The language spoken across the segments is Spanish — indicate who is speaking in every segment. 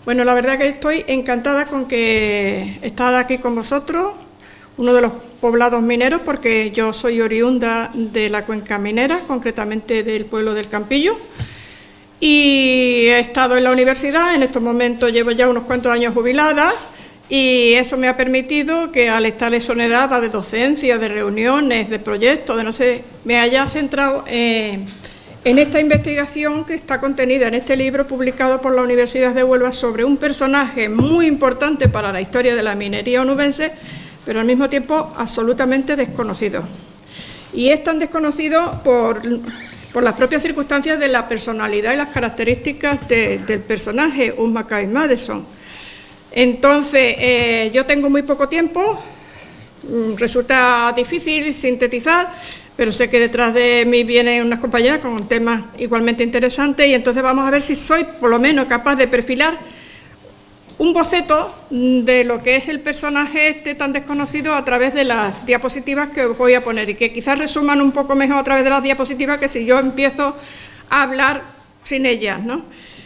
Speaker 1: Bueno, la verdad que estoy encantada con que estar aquí con vosotros, uno de los poblados mineros, porque yo soy oriunda de la cuenca minera, concretamente del pueblo del Campillo, y he estado en la universidad. En estos momentos llevo ya unos cuantos años jubilada, y eso me ha permitido que, al estar exonerada de docencia, de reuniones, de proyectos, de no sé, me haya centrado en esta investigación que está contenida en este libro publicado por la Universidad de Huelva sobre un personaje muy importante para la historia de la minería onubense, pero al mismo tiempo absolutamente desconocido. Y es tan desconocido por las propias circunstancias de la personalidad y las características del personaje, Mackay Madison. Entonces, yo tengo muy poco tiempo, resulta difícil sintetizar, pero sé que detrás de mí vienen unas compañeras con temas igualmente interesantes, y entonces vamos a ver si soy por lo menos capaz de perfilar un boceto de lo que es el personaje este tan desconocido a través de las diapositivas que os voy a poner, y que quizás resuman un poco mejor a través de las diapositivas que si yo empiezo a hablar sin ellas, ¿no?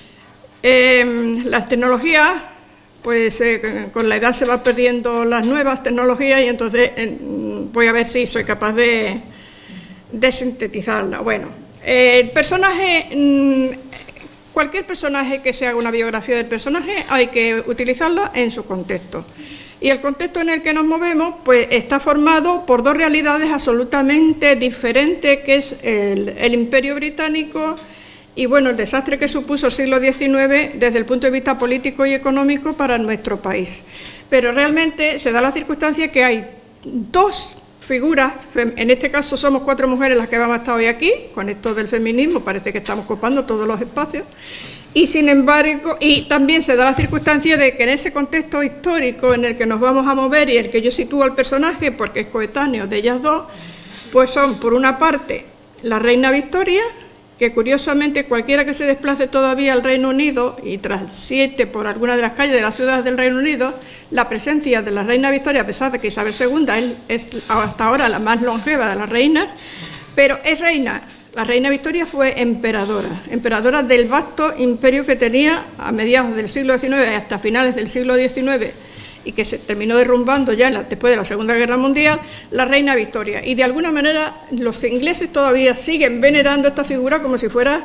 Speaker 1: Las tecnologías, pues con la edad se van perdiendo las nuevas tecnologías, y entonces voy a ver si soy capaz de sintetizarla. Bueno, el personaje, cualquier personaje que se haga una biografía del personaje hay que utilizarla en su contexto. Y el contexto en el que nos movemos pues está formado por dos realidades absolutamente diferentes, que es el Imperio Británico y bueno, el desastre que supuso el siglo XIX desde el punto de vista político y económico para nuestro país. Pero realmente se da la circunstancia que hay dos figuras, en este caso somos 4 mujeres las que vamos a estar hoy aquí, con esto del feminismo parece que estamos copando todos los espacios, y sin embargo, y también se da la circunstancia de que en ese contexto histórico en el que nos vamos a mover y el que yo sitúo al personaje, porque es coetáneo de ellas dos, pues son, por una parte, la reina Victoria, que curiosamente cualquiera que se desplace todavía al Reino Unido y transite por alguna de las calles de las ciudades del Reino Unido, la presencia de la reina Victoria, a pesar de que Isabel II es hasta ahora la más longeva de las reinas, pero es reina. La reina Victoria fue emperadora del vasto imperio que tenía a mediados del siglo XIX hasta finales del siglo XIX, y que se terminó derrumbando ya después de la Segunda Guerra Mundial, la reina Victoria. Y de alguna manera los ingleses todavía siguen venerando esta figura como si fuera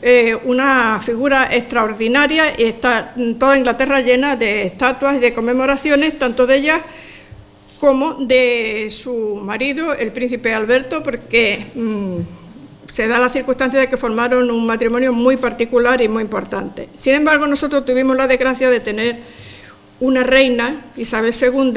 Speaker 1: una figura extraordinaria, y está toda Inglaterra llena de estatuas y de conmemoraciones, tanto de ella como de su marido, el príncipe Alberto, porque se da la circunstancia de que formaron un matrimonio muy particular y muy importante. Sin embargo, nosotros tuvimos la desgracia de tener una reina, Isabel II,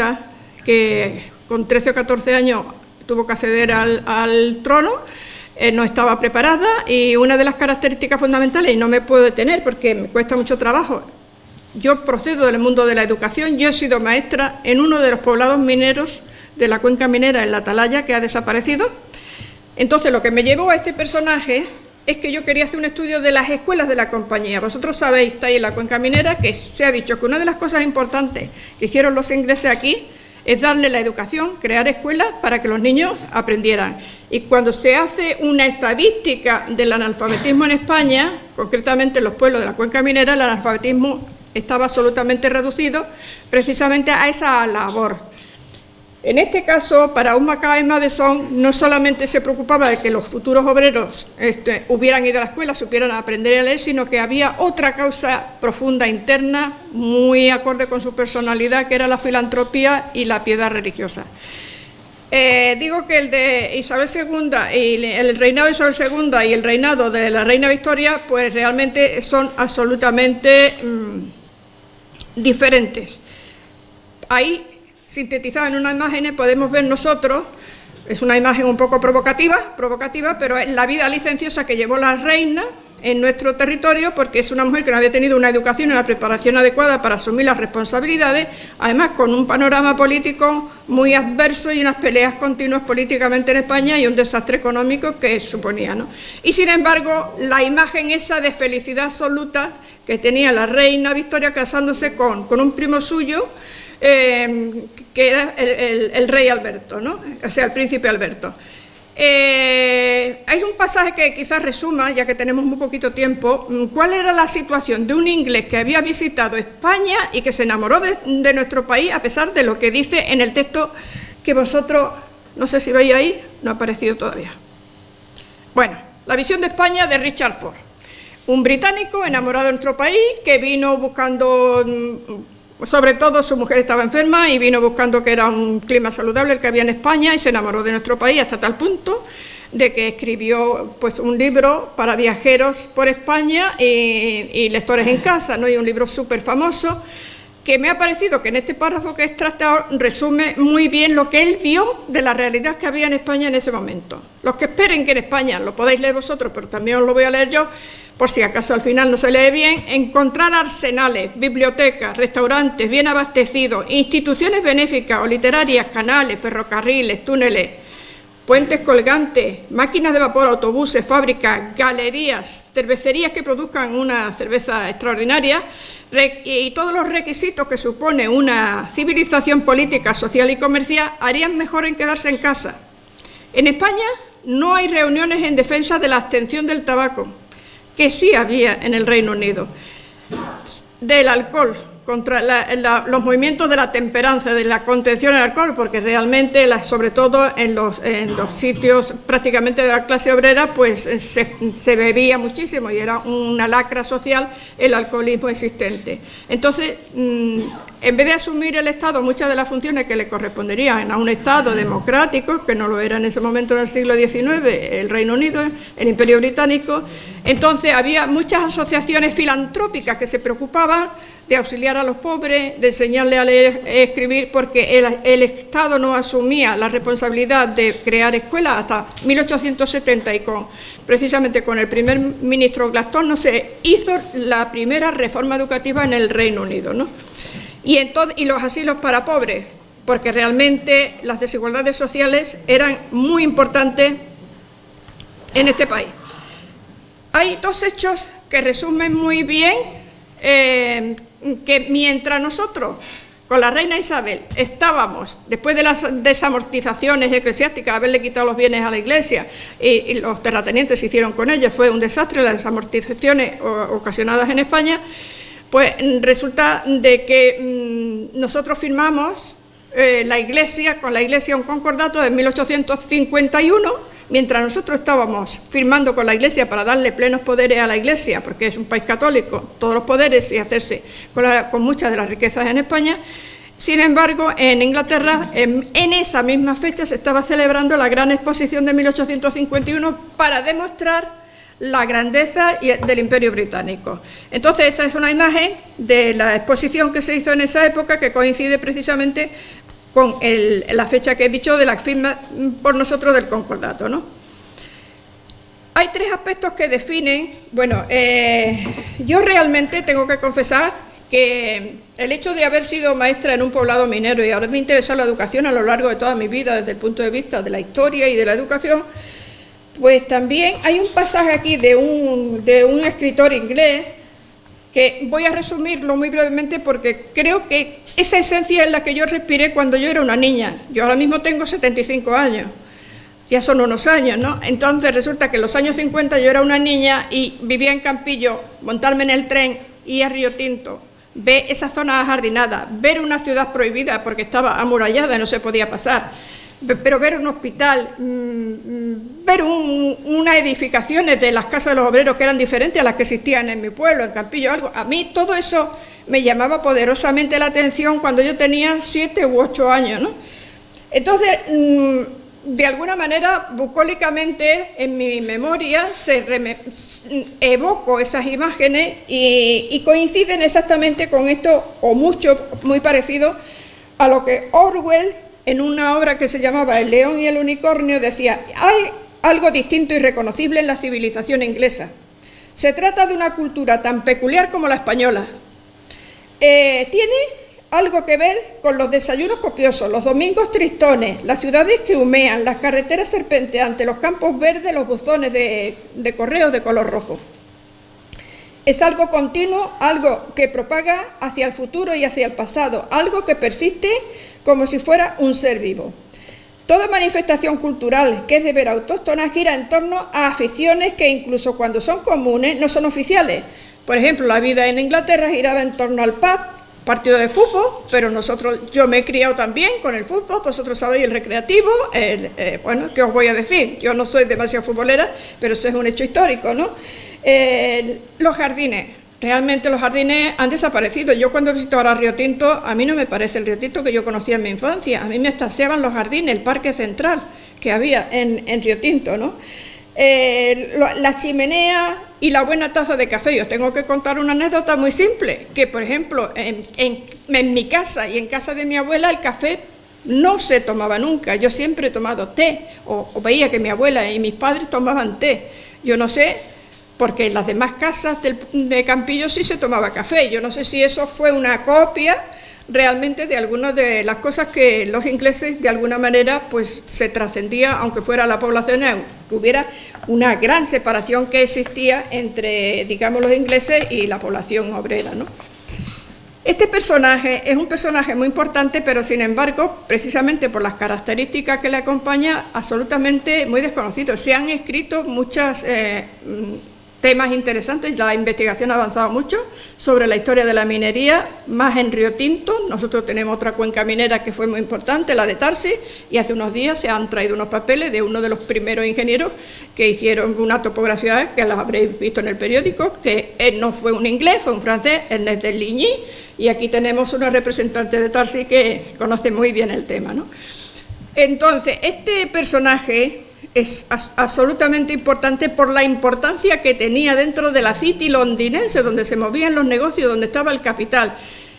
Speaker 1: que con 13 o 14 años tuvo que acceder al trono, no estaba preparada, y una de las características fundamentales, y no me puedo detener porque me cuesta mucho trabajo, yo procedo del mundo de la educación, yo he sido maestra en uno de los poblados mineros de la cuenca minera, en la Atalaya, que ha desaparecido. Entonces, lo que me llevó a este personaje es que yo quería hacer un estudio de las escuelas de la compañía. Vosotros sabéis, está ahí en la cuenca minera, que se ha dicho que una de las cosas importantes que hicieron los ingleses aquí es darle la educación, crear escuelas para que los niños aprendieran. Y cuando se hace una estadística del analfabetismo en España, concretamente en los pueblos de la cuenca minera, el analfabetismo estaba absolutamente reducido precisamente a esa labor. En este caso, para Mackay Madison no solamente se preocupaba de que los futuros obreros hubieran ido a la escuela, supieran aprender a leer, sino que había otra causa profunda interna, muy acorde con su personalidad, que era la filantropía y la piedad religiosa. Digo que el de Isabel II, y el reinado de Isabel II y el reinado de la reina Victoria, pues realmente son absolutamente diferentes. Ahí, sintetizada en una imagen, podemos ver nosotros, es una imagen un poco provocativa, pero es la vida licenciosa que llevó la reina en nuestro territorio, porque es una mujer que no había tenido una educación y una preparación adecuada para asumir las responsabilidades, además con un panorama político muy adverso y unas peleas continuas políticamente en España y un desastre económico que suponía, ¿no? Y sin embargo, la imagen esa de felicidad absoluta que tenía la reina Victoria casándose con un primo suyo, que era el rey Alberto, ¿no? O sea, el príncipe Alberto. Hay un pasaje que quizás resuma, ya que tenemos muy poquito tiempo, cuál era la situación de un inglés que había visitado España y que se enamoró de nuestro país, a pesar de lo que dice en el texto que vosotros, no sé si veis ahí, no ha aparecido todavía. Bueno, la visión de España de Richard Ford, un británico enamorado de nuestro país que vino buscando, sobre todo su mujer estaba enferma y vino buscando que era un clima saludable el que había en España y se enamoró de nuestro país hasta tal punto de que escribió pues un libro para viajeros por España y lectores en casa, ¿no? Y un libro súper famoso que me ha parecido que en este párrafo que he extractado resume muy bien lo que él vio de la realidad que había en España en ese momento. Los que esperen que en España, lo podéis leer vosotros, pero también os lo voy a leer yo, por si acaso al final no se lee bien, encontrar arsenales, bibliotecas, restaurantes bien abastecidos, instituciones benéficas o literarias, canales, ferrocarriles, túneles, puentes colgantes, máquinas de vapor, autobuses, fábricas, galerías, cervecerías que produzcan una cerveza extraordinaria y todos los requisitos que supone una civilización política, social y comercial harían mejor en quedarse en casa. En España no hay reuniones en defensa de la abstención del tabaco, que sí había en el Reino Unido, del alcohol, contra los movimientos de la temperanza, de la contención del alcohol, porque realmente, sobre todo en los sitios prácticamente de la clase obrera, pues se bebía muchísimo y era una lacra social el alcoholismo existente. Entonces, en vez de asumir el Estado muchas de las funciones que le corresponderían a un Estado democrático, que no lo era en ese momento en el siglo XIX, el Reino Unido, el Imperio Británico, entonces había muchas asociaciones filantrópicas que se preocupaban de auxiliar a los pobres, de enseñarles a leer y escribir, porque el Estado no asumía la responsabilidad de crear escuelas hasta 1870 y precisamente con el primer ministro Gladstone se hizo la primera reforma educativa en el Reino Unido, ¿no? Y los asilos para pobres, porque realmente las desigualdades sociales eran muy importantes en este país. Hay dos hechos que resumen muy bien que mientras nosotros con la reina Isabel estábamos, después de las desamortizaciones eclesiásticas, haberle quitado los bienes a la Iglesia y los terratenientes se hicieron con ellos, fue un desastre las desamortizaciones ocasionadas en España, pues resulta de que nosotros firmamos con la Iglesia un concordato de 1851, mientras nosotros estábamos firmando con la Iglesia para darle plenos poderes a la Iglesia, porque es un país católico, todos los poderes y hacerse con muchas de las riquezas en España. Sin embargo, en Inglaterra, en esa misma fecha se estaba celebrando la gran exposición de 1851 para demostrar la grandeza del Imperio Británico. Entonces, esa es una imagen de la exposición que se hizo en esa época, que coincide precisamente con la fecha que he dicho de la firma por nosotros del concordato, ¿no? Hay tres aspectos que definen, bueno, yo realmente tengo que confesar que el hecho de haber sido maestra en un poblado minero y haberme interesado en la educación a lo largo de toda mi vida desde el punto de vista de la historia y de la educación, pues también hay un pasaje aquí de un escritor inglés que voy a resumirlo muy brevemente porque creo que esa esencia es la que yo respiré cuando yo era una niña. Yo ahora mismo tengo 75 años, ya son unos años, ¿no? Entonces resulta que en los años 50 yo era una niña y vivía en Campillo, montarme en el tren, ir a Río Tinto, ver esa zona ajardinada, ver una ciudad prohibida porque estaba amurallada y no se podía pasar, pero ver un hospital, ver unas edificaciones de las casas de los obreros que eran diferentes a las que existían en mi pueblo, en Campillo, algo. A mí todo eso me llamaba poderosamente la atención cuando yo tenía 7 u 8 años, ¿no? Entonces, de alguna manera, bucólicamente, en mi memoria, evoco esas imágenes y coinciden exactamente con esto, o mucho, muy parecido a lo que Orwell, en una obra que se llamaba El león y el unicornio, decía: hay algo distinto y reconocible en la civilización inglesa. Se trata de una cultura tan peculiar como la española. Tiene algo que ver con los desayunos copiosos, los domingos tristones, las ciudades que humean, las carreteras serpenteantes, los campos verdes, los buzones de correo de color rojo. Es algo continuo, algo que propaga hacia el futuro y hacia el pasado, algo que persiste como si fuera un ser vivo. Toda manifestación cultural que es de vera autóctona gira en torno a aficiones que incluso cuando son comunes no son oficiales. Por ejemplo, la vida en Inglaterra giraba en torno al pub, partido de fútbol, pero yo me he criado también con el fútbol, vosotros sabéis el recreativo, bueno, ¿qué os voy a decir? Yo no soy demasiado futbolera, pero eso es un hecho histórico, ¿no? Los jardines, realmente los jardines han desaparecido. Yo cuando visito ahora Río Tinto, a mí no me parece el Río Tinto que yo conocía en mi infancia, a mí me extasiaban los jardines, el parque central que había en Río Tinto, ¿no? La chimenea y la buena taza de café. Yo tengo que contar una anécdota muy simple, que por ejemplo en mi casa y en casa de mi abuela el café no se tomaba nunca. Yo siempre he tomado té, o veía que mi abuela y mis padres tomaban té. Yo no sé, porque en las demás casas de Campillo sí se tomaba café. Yo no sé si eso fue una copia realmente de algunas de las cosas que los ingleses de alguna manera pues se trascendía, aunque fuera la población, que hubiera una gran separación que existía entre, digamos, los ingleses y la población obrera, ¿no? Este personaje es un personaje muy importante, pero sin embargo, precisamente por las características que le acompañan, absolutamente muy desconocido. Se han escrito muchos temas interesantes, la investigación ha avanzado mucho sobre la historia de la minería, más en Río Tinto. Nosotros tenemos otra cuenca minera que fue muy importante, la de Tarsi, y hace unos días se han traído unos papeles de uno de los primeros ingenieros que hicieron una topografía, que las habréis visto en el periódico, que él no fue un inglés, fue un francés, Ernest de Ligny, y aquí tenemos una representante de Tarsi que conoce muy bien el tema, ¿no? Entonces, este personaje es absolutamente importante por la importancia que tenía dentro de la City londinense, donde se movían los negocios, donde estaba el capital.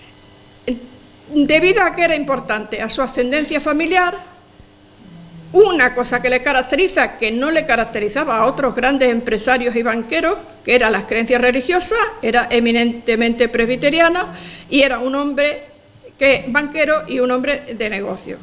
Speaker 1: Debido a que era importante, a su ascendencia familiar, una cosa que le caracteriza, que no le caracterizaba a otros grandes empresarios y banqueros, que eran las creencias religiosas, era eminentemente presbiteriana y era un hombre banquero y un hombre de negocio.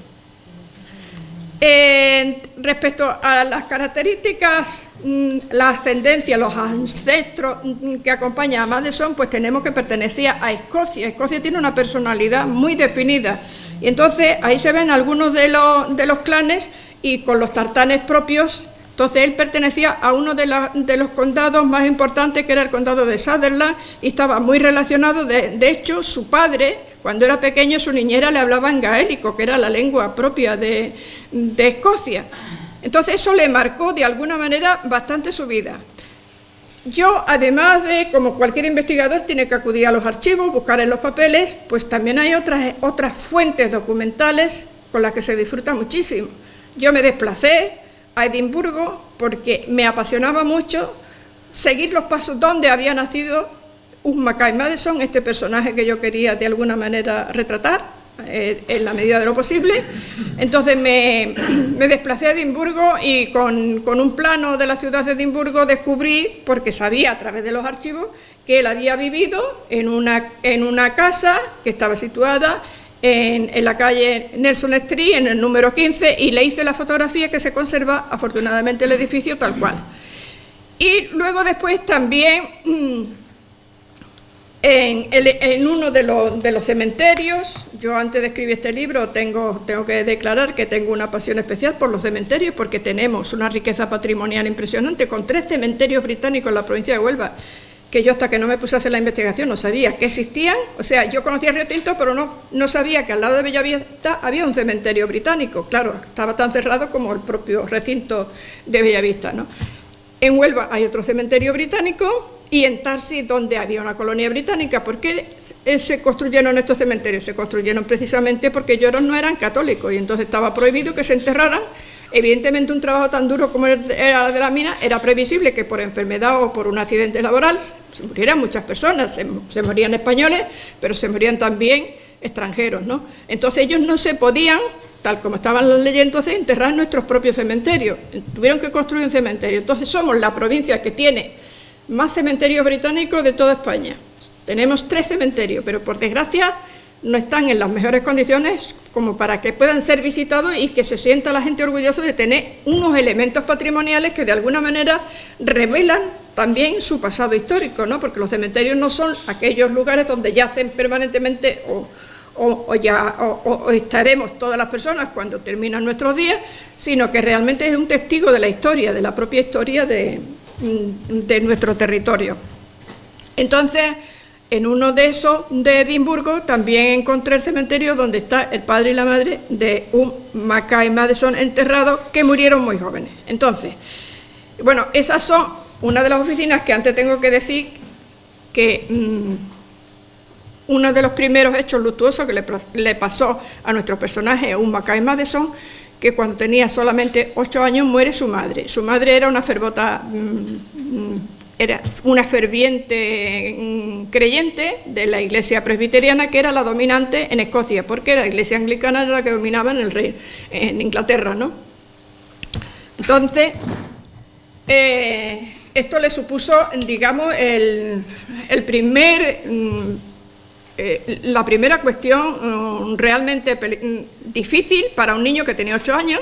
Speaker 1: Respecto a las características, la ascendencia, los ancestros que acompañan a Madison, pues tenemos que pertenecía a Escocia. Escocia tiene una personalidad muy definida y entonces ahí se ven algunos de los clanes y con los tartanes propios. Entonces él pertenecía a uno de los condados más importantes, que era el condado de Sutherland, y estaba muy relacionado. De hecho, su padre, cuando era pequeño, su niñera le hablaba en gaélico, que era la lengua propia de Escocia. Entonces eso le marcó de alguna manera bastante su vida. Yo, además de, como cualquier investigador, tiene que acudir a los archivos, buscar en los papeles, pues también hay otras fuentes documentales con las que se disfruta muchísimo. Yo me desplacé a Edimburgo porque me apasionaba mucho seguir los pasos donde había nacido Mackay Madison, este personaje que yo quería de alguna manera retratar en la medida de lo posible. Entonces me desplacé a Edimburgo y con un plano de la ciudad de Edimburgo descubrí, porque sabía a través de los archivos, que él había vivido en una casa que estaba situada en la calle Nelson Street, en el número 15, y le hice la fotografía que se conserva, afortunadamente, el edificio tal cual. Y luego después también en uno de los cementerios, yo antes de escribir este libro tengo que declarar que tengo una pasión especial por los cementerios, porque tenemos una riqueza patrimonial impresionante, con 3 cementerios británicos en la provincia de Huelva, que yo hasta que no me puse a hacer la investigación no sabía que existían. O sea, yo conocía Río Tinto, pero no sabía que al lado de Bellavista había un cementerio británico. Claro, estaba tan cerrado como el propio recinto de Bellavista, ¿no? En Huelva hay otro cementerio británico y en Tarsi, donde había una colonia británica. ¿Por qué se construyeron estos cementerios? Se construyeron precisamente porque ellos no eran católicos y entonces estaba prohibido que se enterraran. Evidentemente, un trabajo tan duro como era el de la mina, era previsible que por enfermedad o por un accidente laboral se murieran muchas personas. Se morían españoles, pero se morían también extranjeros, ¿no? Entonces ellos no se podían, tal como estaban las leyes entonces, enterrar en nuestros propios cementerios. Tuvieron que construir un cementerio. Entonces somos la provincia que tiene más cementerios británicos de toda España. Tenemos 3 cementerios, pero por desgracia no están en las mejores condiciones como para que puedan ser visitados y que se sienta la gente orgullosa de tener unos elementos patrimoniales que de alguna manera revelan también su pasado histórico, ¿no? Porque los cementerios no son aquellos lugares donde yacen permanentemente o o estaremos todas las personas cuando terminan nuestros días, sino que realmente es un testigo de la historia, de la propia historia de nuestro territorio. Entonces, en uno de esos de Edimburgo también encontré el cementerio donde está el padre y la madre de un Mackay Madison enterrados, que murieron muy jóvenes. Entonces, bueno, esas son una de las oficinas que antes tengo que decir que uno de los primeros hechos luctuosos que le pasó a nuestro personaje, un Mackay Madison, que cuando tenía solamente 8 años muere su madre. Su madre era una ferviente creyente de la iglesia presbiteriana, que era la dominante en Escocia, porque la iglesia anglicana era la que dominaba en Inglaterra, ¿no? Entonces, esto le supuso, digamos, la primera cuestión realmente difícil para un niño que tenía 8 años.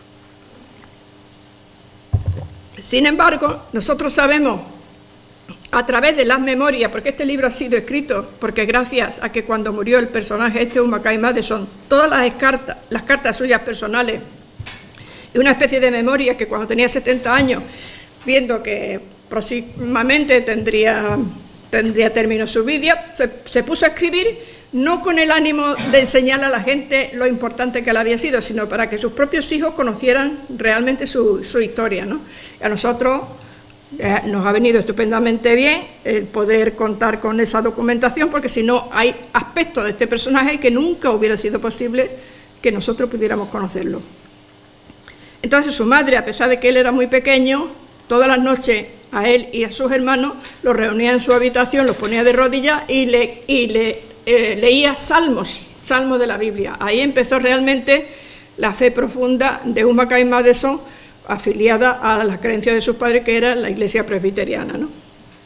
Speaker 1: Sin embargo, nosotros sabemos a través de las memorias, porque este libro ha sido escrito, porque gracias a que cuando murió el personaje un Mackay Madison, todas las cartas suyas personales y una especie de memoria que cuando tenía 70 años, viendo que próximamente tendría término su vida, se puso a escribir, no con el ánimo de enseñarle a la gente lo importante que él había sido, sino para que sus propios hijos conocieran realmente su historia, ¿no? A nosotros nos ha venido estupendamente bien el poder contar con esa documentación, porque si no hay aspectos de este personaje que nunca hubiera sido posible que nosotros pudiéramos conocerlo. Entonces su madre, a pesar de que él era muy pequeño, todas las noches a él y a sus hermanos los reunía en su habitación, los ponía de rodillas y leía salmos de la Biblia. Ahí empezó realmente la fe profunda de un Mackay Madison, afiliada a las creencias de sus padres, que era la iglesia presbiteriana, ¿no?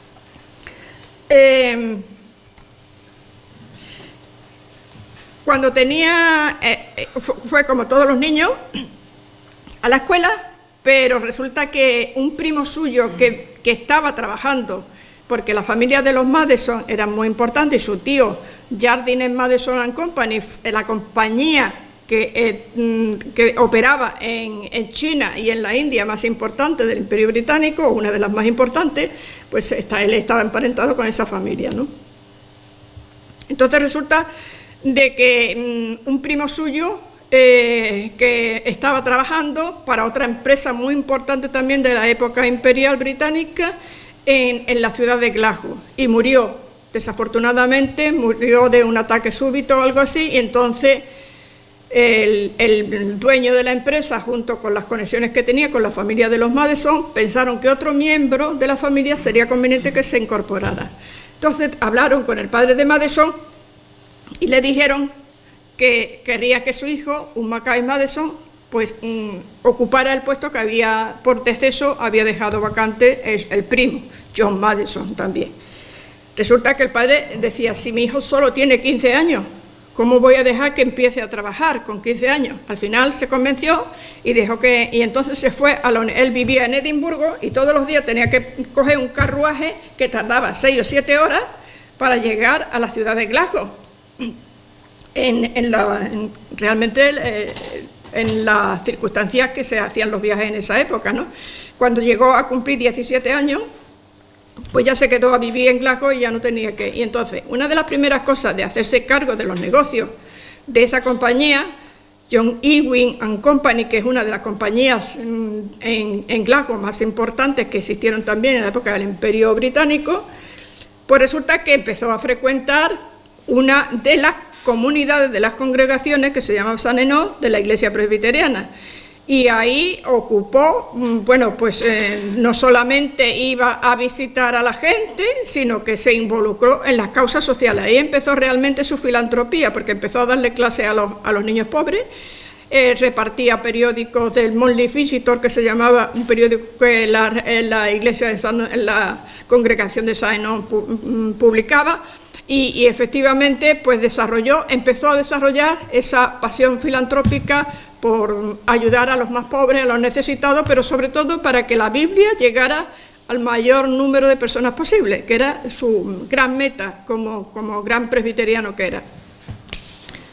Speaker 1: Cuando fue como todos los niños a la escuela, pero resulta que un primo suyo que estaba trabajando, porque la familia de los Madison era muy importante, y su tío Jardine Madison and Company, la compañía que operaba en China y en la India más importante del Imperio Británico, una de las más importantes, pues él estaba emparentado con esa familia, ¿no? Entonces resulta de que un primo suyo que estaba trabajando para otra empresa muy importante también de la época imperial británica en la ciudad de Glasgow, y murió, desafortunadamente, murió de un ataque súbito o algo así, y entonces el dueño de la empresa, junto con las conexiones que tenía con la familia de los Madison, pensaron que otro miembro de la familia sería conveniente que se incorporara. Entonces hablaron con el padre de Madison y le dijeron que quería que su hijo, un Mackay Madison, pues ocupara el puesto que por deceso había dejado vacante el primo, John Madison, también. Resulta que el padre decía: si mi hijo solo tiene 15 años, ¿cómo voy a dejar que empiece a trabajar con 15 años? Al final se convenció y y entonces se fue él vivía en Edimburgo, y todos los días tenía que coger un carruaje que tardaba 6 o 7 horas para llegar a la ciudad de Glasgow. Realmente en las circunstancias que se hacían los viajes en esa época, ¿no? Cuando llegó a cumplir 17 años, pues ya se quedó a vivir en Glasgow y ya no tenía que. Y entonces, una de las primeras cosas de hacerse cargo de los negocios de esa compañía, John Ewing and Company, que es una de las compañías en Glasgow más importantes que existieron también en la época del Imperio Británico, pues resulta que empezó a frecuentar una de las comunidades, de las congregaciones que se llama San Enoch, de la iglesia presbiteriana. Y ahí ocupó, bueno, pues no solamente iba a visitar a la gente, sino que se involucró en las causas sociales. Ahí empezó realmente su filantropía, porque empezó a darle clase a los niños pobres, repartía periódicos del Monthly Visitor, que se llamaba, un periódico que la iglesia la congregación de San Enoch publicaba, y efectivamente pues empezó a desarrollar esa pasión filantrópica por ayudar a los más pobres, a los necesitados, pero sobre todo para que la Biblia llegara al mayor número de personas posible, que era su gran meta como gran presbiteriano que era.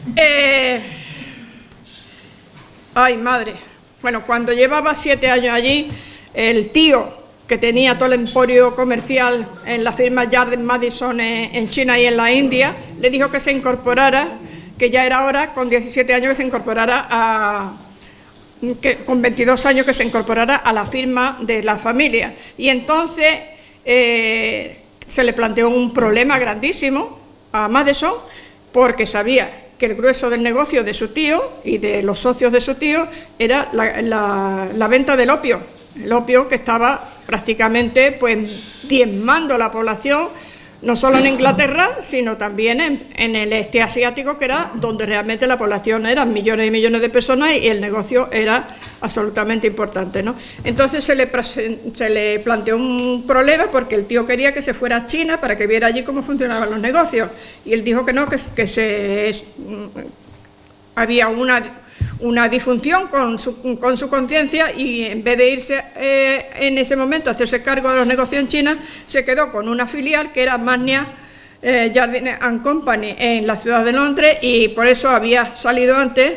Speaker 1: Ay, madre. Bueno, cuando llevaba 7 años allí, el tío que tenía todo el emporio comercial en la firma Jardine Matheson en China y en la India, le dijo que se incorporara, que ya era hora, con 17 años, que se incorporara con 22 años, que se incorporara a la firma de la familia. Y entonces se le planteó un problema grandísimo a Matheson, porque sabía que el grueso del negocio de su tío y de los socios de su tío era la venta del opio. El opio, que estaba prácticamente pues diezmando la población, no solo en Inglaterra, sino también en el este asiático, que era donde realmente la población eran millones y millones de personas y el negocio era absolutamente importante, ¿no? Entonces se le planteó un problema, porque el tío quería que se fuera a China para que viera allí cómo funcionaban los negocios, y él dijo que no, que había una disfunción con su conciencia, y en vez de irse en ese momento a hacerse cargo de los negocios en China, se quedó con una filial que era Magnia Jardine and Company en la ciudad de Londres, y por eso había salido antes.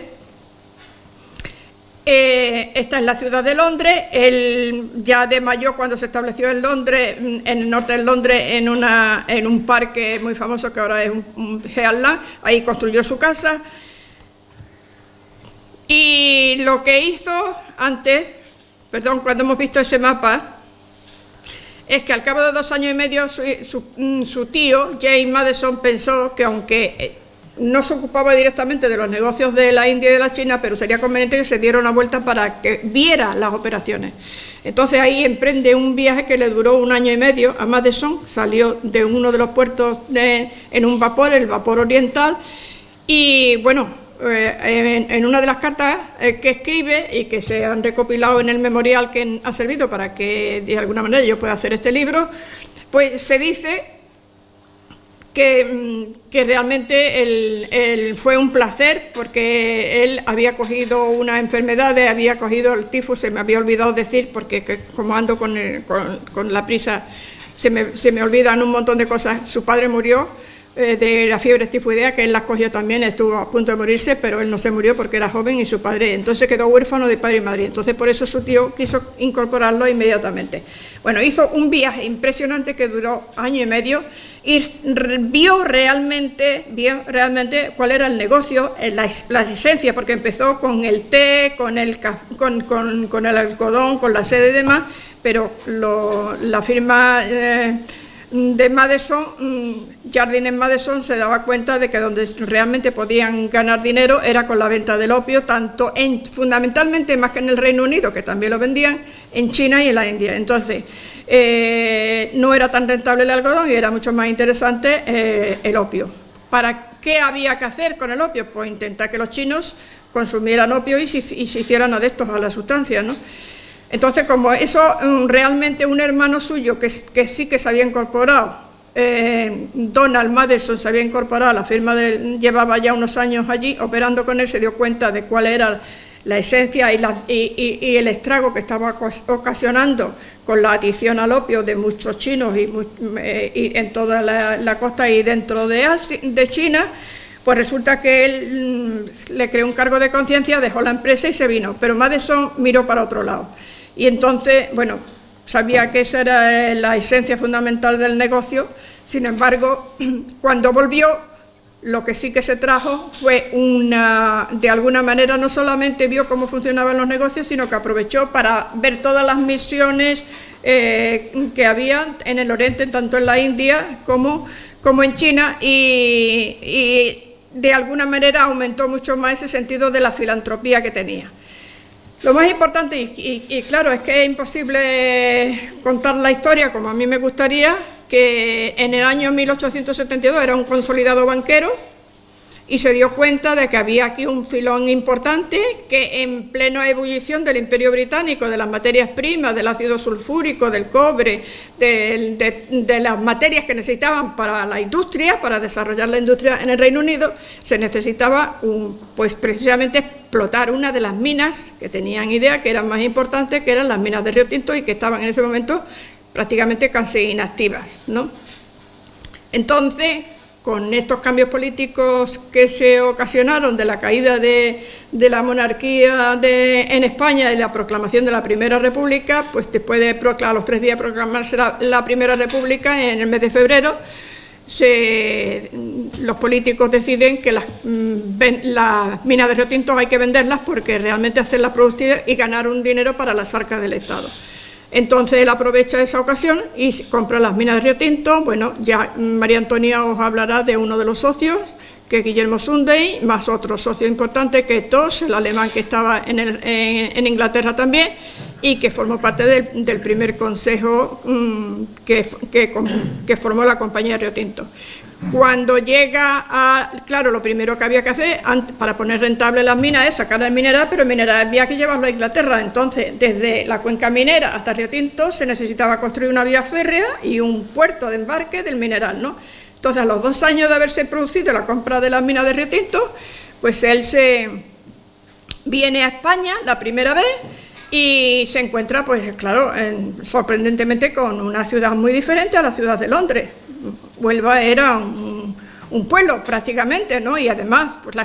Speaker 1: Esta es la ciudad de Londres. Él ya de mayor, cuando se estableció en Londres, en el norte de Londres, en un parque muy famoso que ahora es un Healthland, ahí construyó su casa. Y lo que hizo antes, cuando hemos visto ese mapa, es que al cabo de 2 años y medio su tío, James Matheson, pensó que aunque no se ocupaba directamente de los negocios de la India y de la China, pero sería conveniente que se diera una vuelta para que viera las operaciones. Entonces ahí emprende un viaje que le duró 1 año y medio a Matheson. Salió de uno de los puertos en un vapor, el vapor oriental, y bueno, en una de las cartas que escribe y que se han recopilado en el memorial que ha servido para que de alguna manera yo pueda hacer este libro, pues se dice que realmente fue un placer, porque él había cogido una enfermedad, había cogido el tifus, se me había olvidado decir, porque como ando con la prisa se me olvidan un montón de cosas. Su padre murió de la fiebre tifoidea, que él las cogió también, estuvo a punto de morirse, pero él no se murió porque era joven, y su padre entonces quedó huérfano de padre y madre. Entonces por eso su tío quiso incorporarlo inmediatamente. Bueno, hizo un viaje impresionante que duró 1 año y medio, y vio realmente cuál era el negocio, la esencia, porque empezó con el té, con el algodón, con la seda y demás, pero la firma de Matheson, Jardine Matheson, se daba cuenta de que donde realmente podían ganar dinero era con la venta del opio, fundamentalmente, más que en el Reino Unido, que también lo vendían, en China y en la India. Entonces no era tan rentable el algodón y era mucho más interesante el opio. ¿Para qué había que hacer con el opio? Pues intentar que los chinos consumieran opio y se hicieran adeptos a la sustancia, ¿no? Entonces, como eso, realmente un hermano suyo que sí que se había incorporado, Donald Matheson, se había incorporado a la firma llevaba ya unos años allí operando con él, se dio cuenta de cuál era la esencia y el estrago que estaba ocasionando con la adición al opio de muchos chinos y en toda la costa y dentro de China. Pues resulta que él le creó un cargo de conciencia, dejó la empresa y se vino, pero Matheson miró para otro lado. Y entonces, bueno, sabía que esa era la esencia fundamental del negocio. Sin embargo, cuando volvió, lo que sí que se trajo fue de alguna manera, no solamente vio cómo funcionaban los negocios, sino que aprovechó para ver todas las misiones que había en el Oriente, tanto en la India como en China, y de alguna manera aumentó mucho más ese sentido de la filantropía que tenía. Lo más importante, y claro, es que es imposible contar la historia como a mí me gustaría, que en el año 1872 era un consolidado banquero y se dio cuenta de que había aquí un filón importante, que en plena ebullición del Imperio Británico, de las materias primas, del ácido sulfúrico, del cobre, de las materias que necesitaban para la industria, para desarrollar la industria en el Reino Unido, se necesitaba pues precisamente explotar una de las minas que tenían idea que eran más importantes, que eran las minas de Río Tinto, y que estaban en ese momento prácticamente casi inactivas, ¿no? Entonces, con estos cambios políticos que se ocasionaron de la caída de la monarquía en España y la proclamación de la Primera República, pues después de a los 3 días proclamarse la Primera República, en el mes de febrero, los políticos deciden que las minas de Río Tinto hay que venderlas porque realmente hacerlas productivas y ganar un dinero para las arcas del Estado. Entonces él aprovecha esa ocasión y compra las minas de Río Tinto. Bueno, ya María Antonia os hablará de uno de los socios, que es Guillermo Sunday, más otro socio importante que es Tosh, el alemán que estaba en Inglaterra también, y que formó parte del primer consejo que formó la compañía Río Tinto. Cuando llega claro, lo primero que había que hacer para poner rentable las minas es sacar el mineral, pero el mineral había que llevarlo a Inglaterra. Entonces, desde la cuenca minera hasta Río Tinto se necesitaba construir una vía férrea y un puerto de embarque del mineral, ¿no? Entonces, a los 2 años de haberse producido la compra de las minas de Río Tinto, pues él viene a España la primera vez y se encuentra, pues claro, sorprendentemente con una ciudad muy diferente a la ciudad de Londres. Huelva era un pueblo prácticamente, ¿no? Y además, pues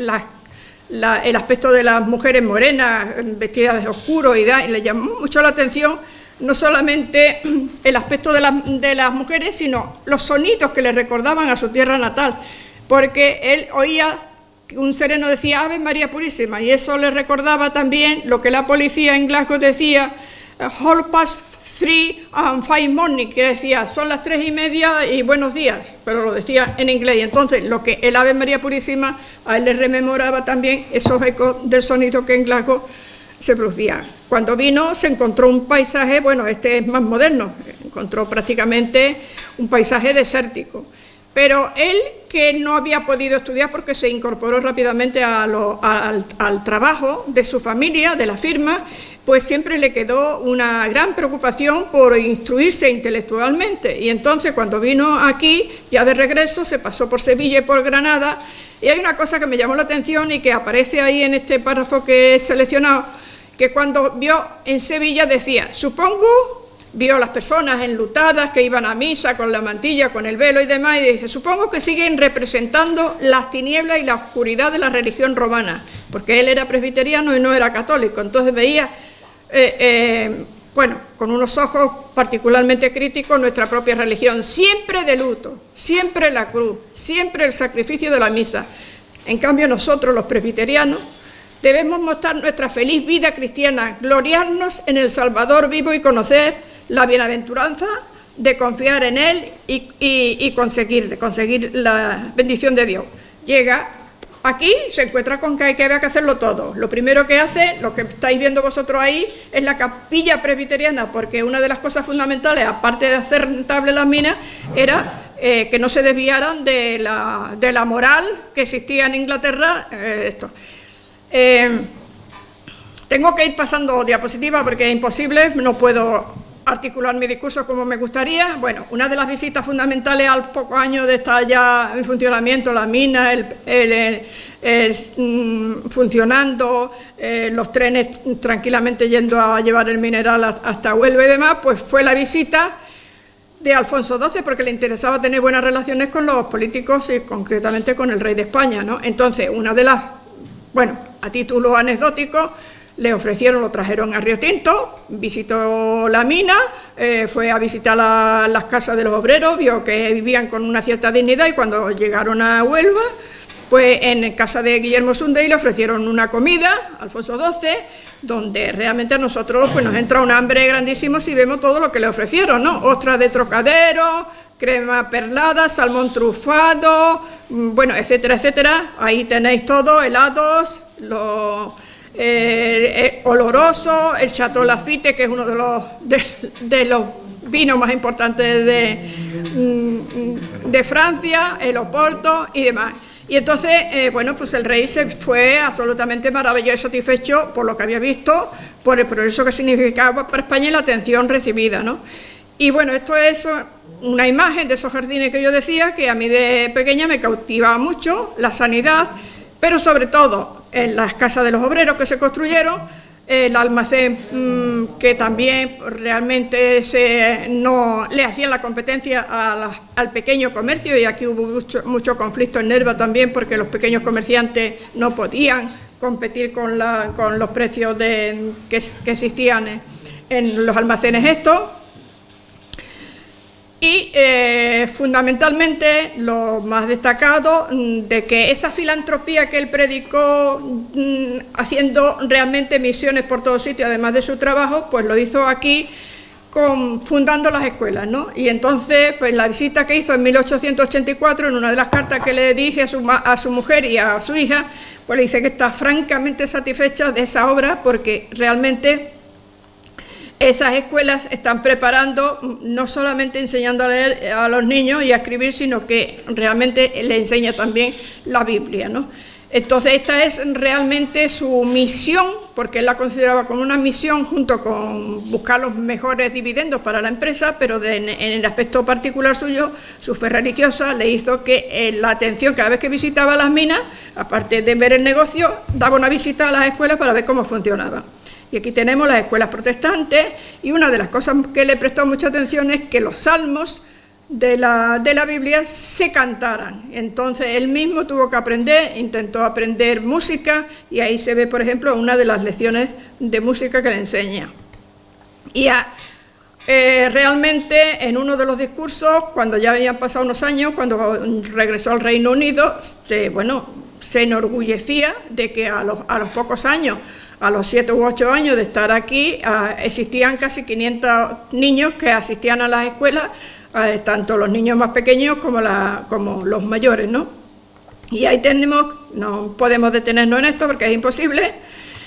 Speaker 1: el aspecto de las mujeres morenas, vestidas de oscuro, y le llamó mucho la atención no solamente el aspecto de las mujeres, sino los sonidos que le recordaban a su tierra natal, porque él oía que un sereno decía Ave María Purísima, y eso le recordaba también lo que la policía en Glasgow decía, "Half past 3 and 5 morning", que decía, son las 3:30 y buenos días, pero lo decía en inglés. Y entonces lo que el Ave María Purísima a él le rememoraba también esos ecos del sonido que en Glasgow se producían. Cuando vino se encontró un paisaje, bueno, este es más moderno, encontró prácticamente un paisaje desértico. Pero él, que no había podido estudiar porque se incorporó rápidamente al trabajo de su familia, de la firma, pues siempre le quedó una gran preocupación por instruirse intelectualmente. Y entonces, cuando vino aquí, ya de regreso, se pasó por Sevilla y por Granada. Y hay una cosa que me llamó la atención y que aparece ahí en este párrafo que he seleccionado, que cuando vio en Sevilla decía, supongo... Vio las personas enlutadas que iban a misa con la mantilla, con el velo y demás, y dice, supongo que siguen representando las tinieblas y la oscuridad de la religión romana, porque él era presbiteriano y no era católico. Entonces veía, bueno, con unos ojos particularmente críticos nuestra propia religión, siempre de luto, siempre la cruz, siempre el sacrificio de la misa. En cambio nosotros, los presbiterianos, debemos mostrar nuestra feliz vida cristiana, gloriarnos en el Salvador vivo y conocer la bienaventuranza de confiar en Él y conseguir la bendición de Dios. Llega aquí, se encuentra con que había que hacerlo todo. Lo primero que hace, lo que estáis viendo vosotros ahí, es la capilla presbiteriana, porque una de las cosas fundamentales, aparte de hacer rentable las minas, era que no se desviaran de la moral que existía en Inglaterra. Tengo que ir pasando diapositivas porque es imposible, no puedo articular mi discurso como me gustaría. Bueno, una de las visitas fundamentales al poco año de estar ya en funcionamiento la mina, funcionando, los trenes tranquilamente yendo a llevar el mineral hasta Huelva y demás, pues fue la visita de Alfonso XII, porque le interesaba tener buenas relaciones con los políticos y concretamente con el rey de España, ¿no? Entonces, una de las, bueno, a título anecdótico, le ofrecieron, lo trajeron a Río Tinto, visitó la mina, fue a visitar las casas de los obreros, vio que vivían con una cierta dignidad y cuando llegaron a Huelva, pues en casa de Guillermo Sunday le ofrecieron una comida, Alfonso XII, donde realmente a nosotros pues, nos entra un hambre grandísimo si vemos todo lo que le ofrecieron, ¿no? Ostras de Trocadero, crema perlada, salmón trufado, bueno, etcétera, etcétera. Ahí tenéis todo, helados, oloroso, el Chateau Lafite, que es uno de los vinos más importantes de Francia, el Oporto y demás. Y entonces, bueno, pues el rey se fue absolutamente maravilloso y satisfecho por lo que había visto, por el progreso que significaba para España y la atención recibida, ¿no? Y bueno, esto es una imagen de esos jardines que yo decía, que a mí de pequeña me cautivaba mucho, la sanidad, pero sobre todo en las casas de los obreros que se construyeron, el almacén que también realmente no le hacían la competencia al pequeño comercio, y aquí hubo mucho conflicto en Nerva también, porque los pequeños comerciantes no podían competir con los precios que existían en los almacenes estos. Y fundamentalmente lo más destacado de que esa filantropía que él predicó, haciendo realmente misiones por todos sitios, además de su trabajo, pues lo hizo aquí fundando las escuelas, ¿no? Y entonces, pues la visita que hizo en 1884, en una de las cartas que le dirige a su mujer y a su hija, pues le dice que está francamente satisfecha de esa obra, porque realmente esas escuelas están preparando, no solamente enseñando a leer a los niños y a escribir, sino que realmente le enseña también la Biblia, ¿no? Entonces esta es realmente su misión, porque él la consideraba como una misión junto con buscar los mejores dividendos para la empresa, pero en el aspecto particular suyo, su fe religiosa le hizo que la atención cada vez que visitaba las minas, aparte de ver el negocio, daba una visita a las escuelas para ver cómo funcionaban. Y aquí tenemos las escuelas protestantes, y una de las cosas que le prestó mucha atención es que los salmos de la Biblia se cantaran. Entonces él mismo tuvo que aprender, intentó aprender música, y ahí se ve, por ejemplo, una de las lecciones de música que le enseña. Y realmente en uno de los discursos, cuando ya habían pasado unos años, cuando regresó al Reino Unido, se enorgullecía de que a los pocos años, a los 7 u 8 años de estar aquí, existían casi 500 niños que asistían a las escuelas, tanto los niños más pequeños como los mayores, ¿no? Y ahí tenemos, no podemos detenernos en esto porque es imposible,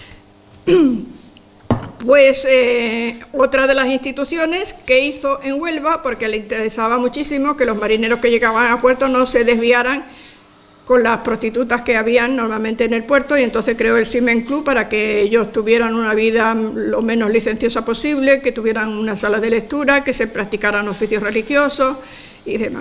Speaker 1: pues otra de las instituciones que hizo en Huelva, porque le interesaba muchísimo que los marineros que llegaban a puerto no se desviaran con las prostitutas que habían normalmente en el puerto, y entonces creó el Seamen Club para que ellos tuvieran una vida lo menos licenciosa posible, que tuvieran una sala de lectura, que se practicaran oficios religiosos y demás.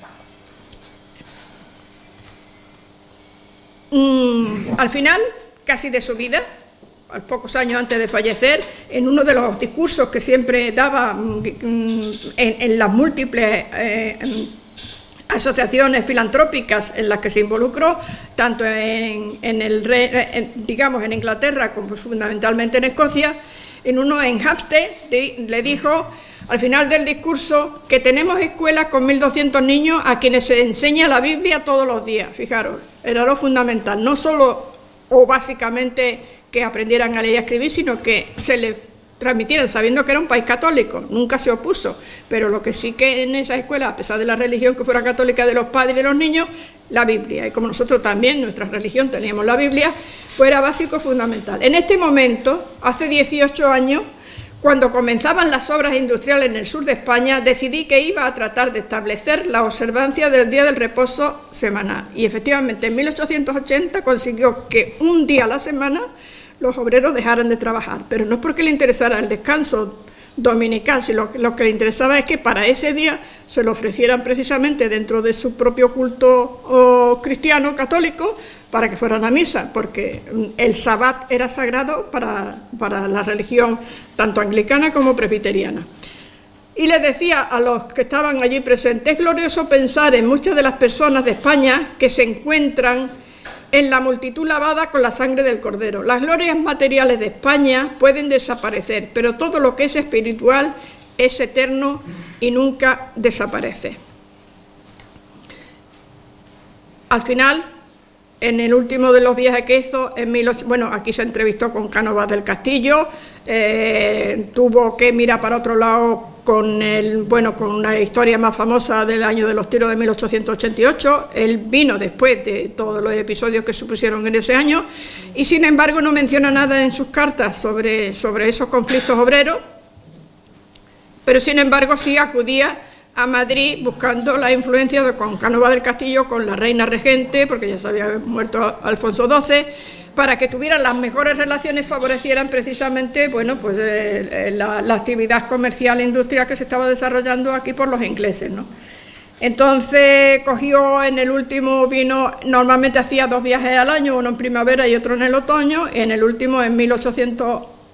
Speaker 1: Al final, casi de su vida, a pocos años antes de fallecer, en uno de los discursos que siempre daba en las múltiples asociaciones filantrópicas en las que se involucró, tanto en Inglaterra como fundamentalmente en Escocia, en Hampstead le dijo al final del discurso que tenemos escuelas con 1.200 niños a quienes se enseña la Biblia todos los días. Fijaros, era lo fundamental, no solo o básicamente que aprendieran a leer y a escribir, sino que se les transmitieran, sabiendo que era un país católico, nunca se opuso, pero lo que sí que en esa escuela, a pesar de la religión que fuera católica de los padres y de los niños, la Biblia, y como nosotros también, nuestra religión, teníamos la Biblia, pues era básico, fundamental. En este momento, hace 18 años, cuando comenzaban las obras industriales en el sur de España, decidí que iba a tratar de establecer la observancia del día del reposo semanal, y efectivamente en 1880 consiguió que un día a la semana los obreros dejaran de trabajar, pero no es porque le interesara el descanso dominical, sino lo que le interesaba es que para ese día se lo ofrecieran precisamente dentro de su propio culto cristiano católico, para que fueran a misa, porque el sabbat era sagrado para la religión tanto anglicana como presbiteriana. Y les decía a los que estaban allí presentes: es glorioso pensar en muchas de las personas de España que se encuentran en la multitud lavada con la sangre del Cordero. Las glorias materiales de España pueden desaparecer, pero todo lo que es espiritual es eterno y nunca desaparece. Al final, en el último de los viajes que hizo, aquí se entrevistó con Cánovas del Castillo, tuvo que mirar para otro lado con una historia más famosa del año de los tiros de 1888. Él vino después de todos los episodios que supusieron en ese año, y sin embargo no menciona nada en sus cartas sobre esos conflictos obreros, pero sin embargo sí acudía a Madrid buscando la influencia con Cánovas del Castillo, con la reina regente, porque ya se había muerto Alfonso XII, para que tuvieran las mejores relaciones, favorecieran precisamente la actividad comercial e industrial que se estaba desarrollando aquí por los ingleses, ¿no? Entonces cogió en el último, normalmente hacía 2 viajes al año, uno en primavera y otro en el otoño, en el último en 1800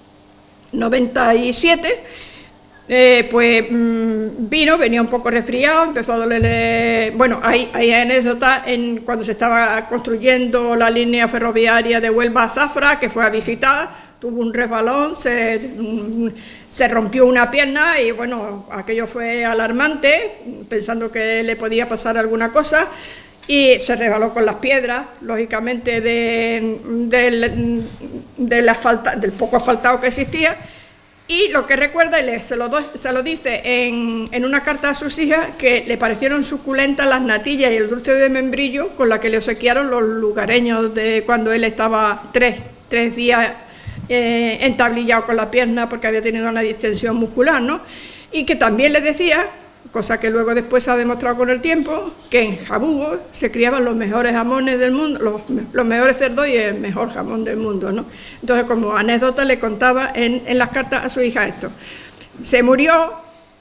Speaker 1: 97, pues venía un poco resfriado, empezó a dolerle. Bueno, hay anécdotas cuando se estaba construyendo la línea ferroviaria de Huelva a Zafra, que fue a visitar, tuvo un resbalón, se rompió una pierna y bueno, aquello fue alarmante, pensando que le podía pasar alguna cosa, y se resbaló con las piedras, lógicamente, del poco asfaltado que existía. Y lo que recuerda, y se lo dice en una carta a sus hijas, que le parecieron suculentas las natillas y el dulce de membrillo con la que le obsequiaron los lugareños de cuando él estaba tres días entablillado con la pierna porque había tenido una distensión muscular, ¿no? Y que también le decía, cosa que luego después se ha demostrado con el tiempo, que en Jabugo se criaban los mejores jamones del mundo, los mejores cerdos y el mejor jamón del mundo, ¿no? Entonces, como anécdota, le contaba en las cartas a su hija esto. Se murió,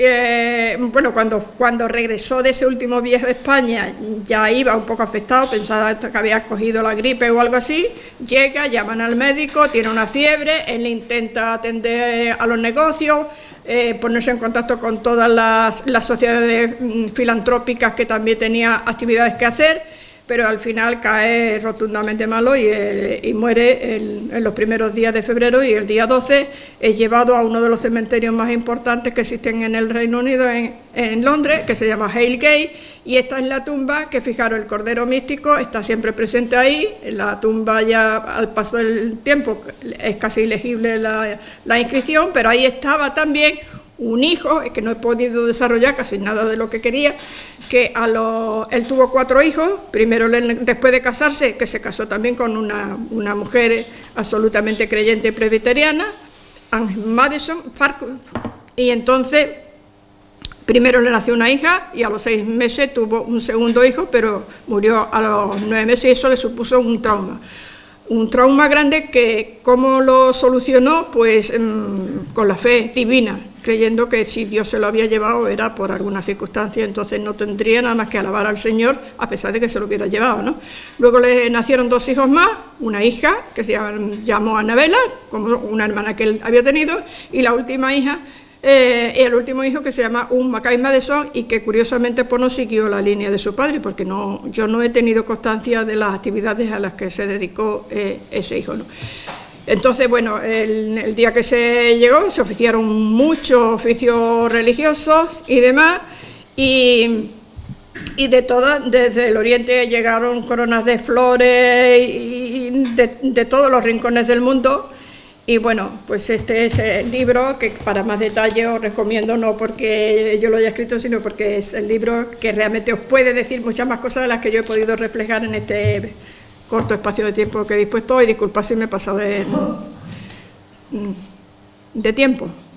Speaker 1: bueno, cuando regresó de ese último viaje de España, ya iba un poco afectado, pensaba que había cogido la gripe o algo así, llega, llaman al médico, tiene una fiebre, él intenta atender a los negocios, ponerse en contacto con todas las sociedades filantrópicas que también tenía actividades que hacer, pero al final cae rotundamente malo y muere en los primeros días de febrero, y el día 12 es llevado a uno de los cementerios más importantes que existen en el Reino Unido, en Londres, que se llama Halegate, y esta es la tumba que, fijaros, el Cordero Místico está siempre presente ahí. La tumba, ya al paso del tiempo es casi ilegible la inscripción, pero ahí estaba también un hijo, que no he podido desarrollar casi nada de lo que quería, que él tuvo 4 hijos, primero después de casarse, que se casó también con una mujer absolutamente creyente presbiteriana, Anne Madison, y entonces primero le nació una hija y a los 6 meses tuvo un segundo hijo, pero murió a los 9 meses y eso le supuso un trauma grande que, ¿cómo lo solucionó? Pues con la fe divina, creyendo que si Dios se lo había llevado era por alguna circunstancia, entonces no tendría nada más que alabar al Señor, a pesar de que se lo hubiera llevado, ¿no? Luego le nacieron 2 hijos más, una hija que se llamó Anabela, como una hermana que él había tenido, y la última hija, el último hijo, que se llama Mackay Madison, y que curiosamente pues no siguió la línea de su padre, porque yo no he tenido constancia de las actividades a las que se dedicó ese hijo, ¿no? Entonces, bueno, el día que se llegó se oficiaron muchos oficios religiosos y demás, y desde el oriente llegaron coronas de flores y de todos los rincones del mundo. Y bueno, pues este es el libro que para más detalle os recomiendo, no porque yo lo haya escrito, sino porque es el libro que realmente os puede decir muchas más cosas de las que yo he podido reflejar en este corto espacio de tiempo que he dispuesto, y disculpad si me he pasado de tiempo.